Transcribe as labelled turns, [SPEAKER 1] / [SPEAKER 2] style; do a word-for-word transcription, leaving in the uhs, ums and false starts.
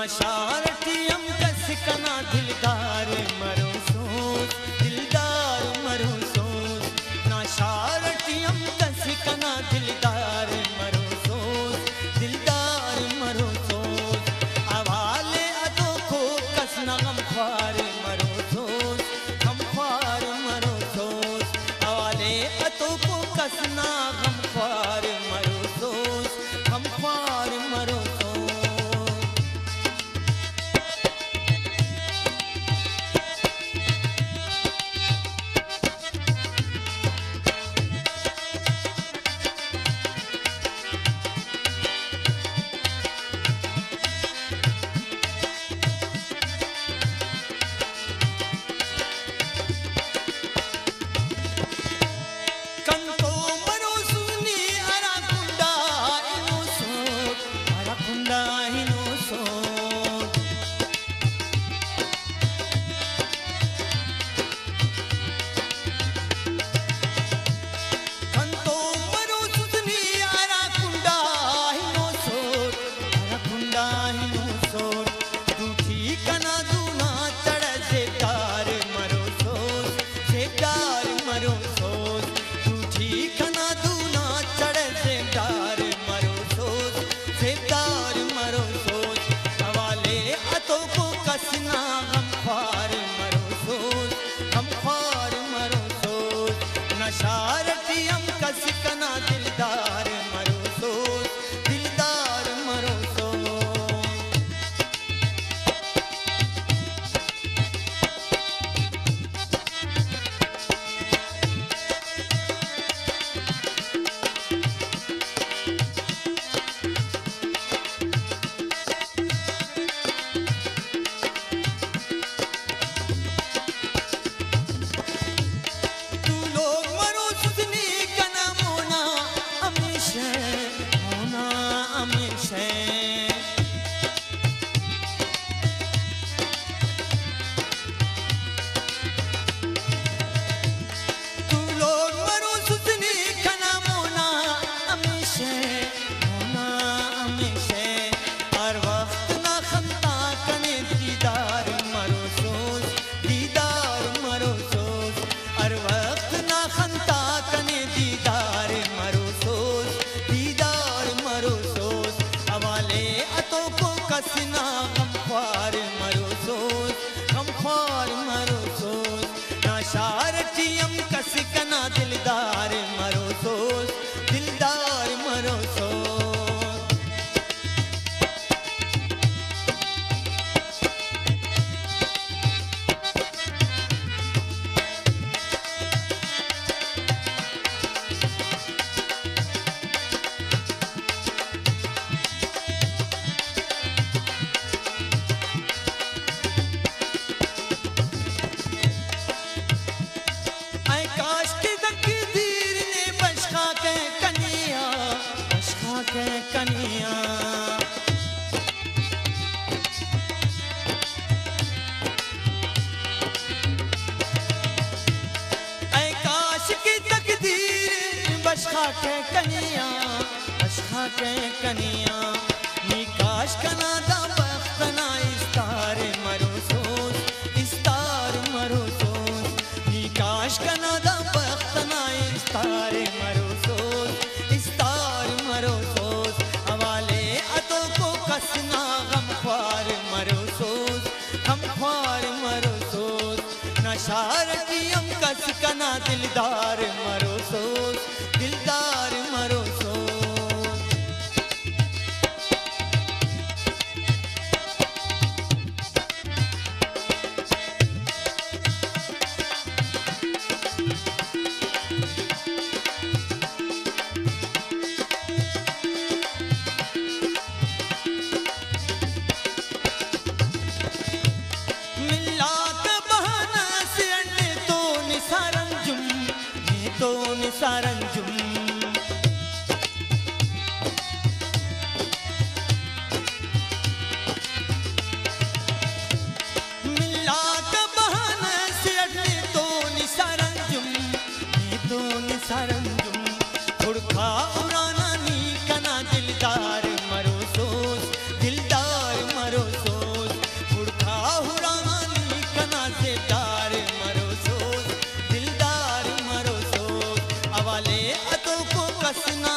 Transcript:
[SPEAKER 1] नाशारटियम कस कना दिलदार मरो सोच दिलदार मरो सोच नाशारटियम कस कना दिलदार मरो सोच दिलदार मरो सोच हवाले अदो को कसना गम ख्वार मरो सोच गम ख्वार मरो सोच हवाले अदो को कसना गम ख्वार मरो सोच गम ख्वार मरो नाशारटियम कस कना दिलदार मरो सोच दिलदार मरो कसना गम ख्वार मरो सोच गम ख्वार मरो सोच नाशारटियम कस कना दिलदार मरो सोच दिलदार मरो सोच कनिया ऐ काश की तकदीर बशखा के कनिया बशखा के कनिया नी काश कना दा बख्तना इस्तार मरो सोच इस्तार मरो सोच नी काश कना दा बख्तना इस्तार मरो सोच इस्तार मरो सोच कसना गम ख्वार मरो सोच गम ख्वार मरो सोच नाशारटियम कस कना दिलदार मरो सोच दिलदार मरो सोच तो निसारंजुम वसना